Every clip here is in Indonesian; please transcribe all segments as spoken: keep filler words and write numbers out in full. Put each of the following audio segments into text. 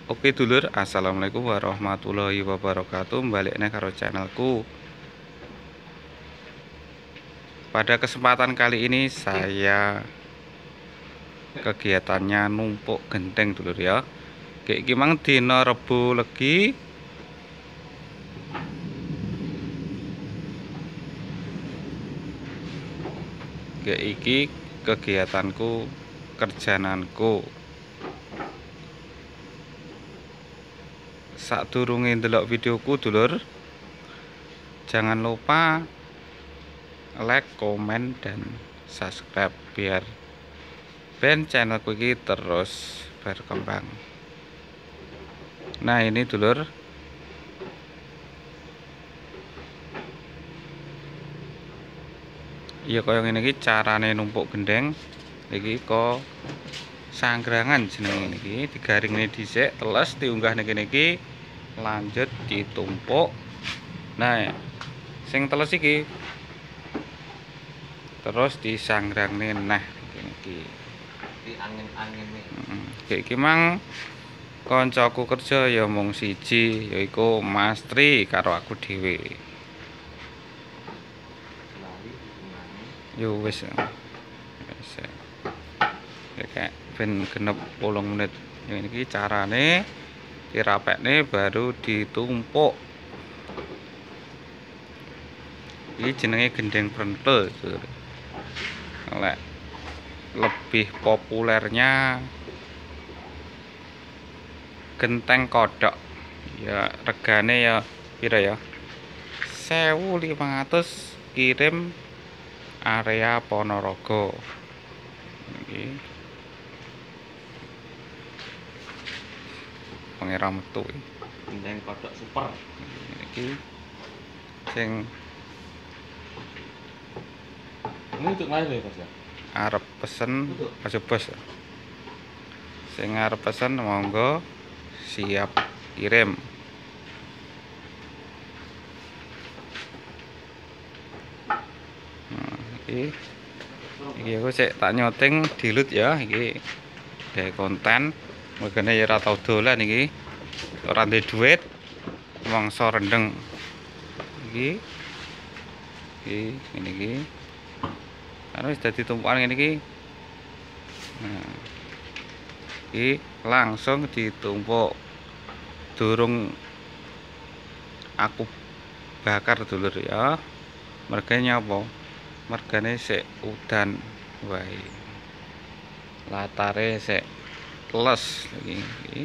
Oke dulur, assalamualaikum warahmatullahi wabarakatuh. Balik nih karo channelku. Pada kesempatan kali ini saya kegiatannya numpuk genteng dulur ya. Kayak gimana dino Rebo legi. Kayak iki kegiatanku, kerjananku. Sadurunge ndelok videoku dulur, jangan lupa like, komen, dan subscribe biar ben channelku ini terus berkembang. Nah ini dulur, iya kaya ngene iki carane numpuk gendeng. Iki kok sangrangan jenenge niki, digaringne dhisik, teles diunggah niki niki, lanjut ditumpuk. Nah, sing teles iki terus disangrangne nah iki. Di angin-angin nih. Heeh. Kayak iki mang kancaku kerja ya mung siji, yaiku Mas Tri karo aku dhewe. Yo wis. Wis. Ya kayak ben genep wolung menit. Ini iki carane dirapekne baru ditumpuk. Ini jenenge gendeng prentel. Lek lebih populernya genteng kodok. Ya regane ya pira ya? seribu lima ratus kirim area Ponorogo. Iki pengira metu iki. Gendeng kodok super. Iki sing Ini untuk lahir ya, Mas ya? arep pesen aja bos. Sing arep pesen monggo siap kirim. Nah, iki iki aku sik tak nyoting dilut ya iki. Gawe konten megane ya ora tau dolan iki. Ora ndek duit mangsa rendeng. Iki iki ngene iki. Kan wis dadi tumpukan ngene iki. Nah, iki langsung ditumpuk. Durung aku bakar dulur ya. Mergane apa? Mergane sik udan wae. Latare sik les iki. Iki.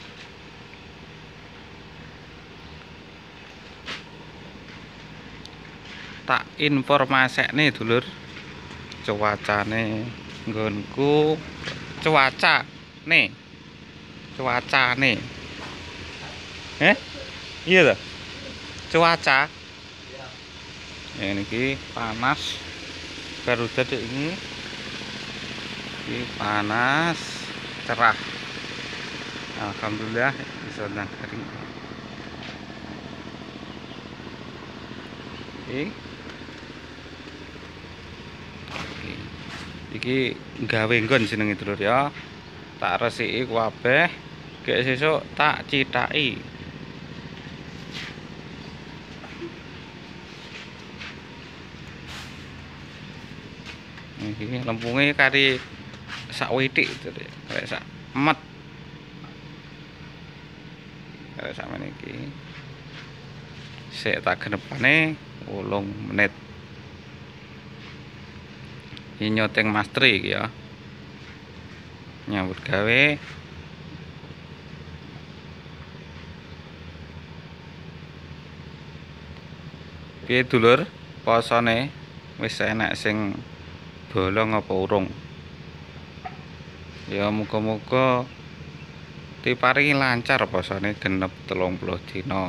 Tak informasekne dulur. Cuacane nggonku cuaca nih. Cuaca nih. Eh? Iya ta? Cuaca. Ya niki panas. Baru tadi ini. Ini panas, cerah. Alhamdulillah bisa nang kering. Iki Iki gawe nggon jenenge dulur ya. Tak resiki kabeh, gek sesuk tak cithaki. Iki lempunge kari sak witik dulur, kari sak emet. Kari sak meneh iki. Sik tak genepane wolung menit. Ini nyoteng Mas Tri iki ya. Nyambut gawe. Piye dulur? Posone wis enak sing bolong apa urung? Ya muga-muga diparingi lancar posone genep telung puluh dina.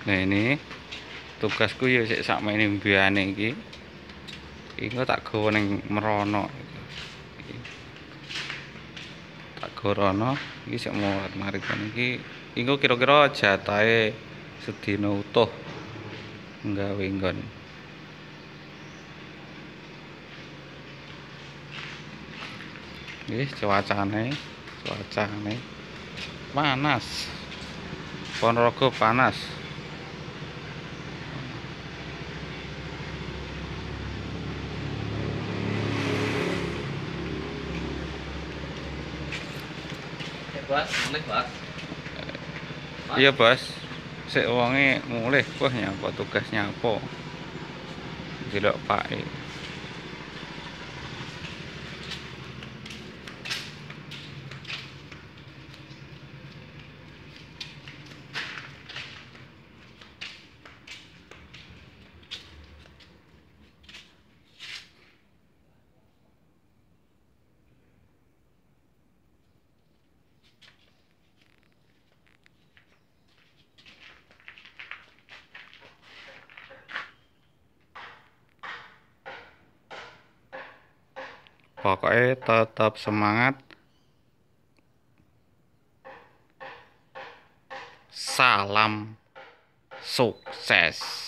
Nah ini tugasku ya sik sakmene mbiyane iki. Iki engko tak gawa ning mrono. Tak gawa rono iki sik mau mari kan iki. Engko kira-kira jatahe sedina utuh nggawe nggon. Nggih cuacane, cuacane panas. Ponorogo panas. Bos, mulai bos. Iya bos, sik wonge mulih wah nyapa tugas nyapa. Delok Pak. Pokoknya tetap semangat. Salam sukses.